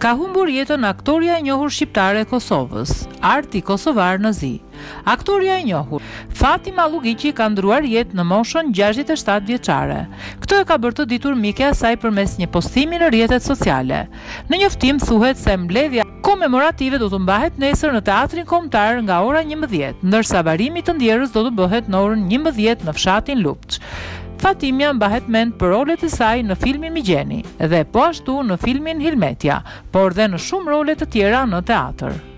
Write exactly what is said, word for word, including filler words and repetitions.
Ka humbur jetën aktorja e njohur shqiptare e Kosovës, arti kosovar në zi. Aktorja e njohur, Fatima Lugiqi, ka ndruar jetë në moshën gjashtëdhjetë e shtatë vjeçare. Këtë e ka bërë të ditur mikja e saj përmes një postimi në rrjetet sociale. Në njoftim thuhet se mbledhja komemorative do të mbahet nesër në Teatrin Kombëtar nga ora njëmbëdhjetë, ndërsa varimi të ndjerës do të bëhet në orën njëmbëdhjetë në fshatin Lupç. Fatimja mbahet mend për rolet e saj në filmin Migjeni dhe po ashtu në filmin Hilmetja, por dhe në shumë role të tjera në teatr.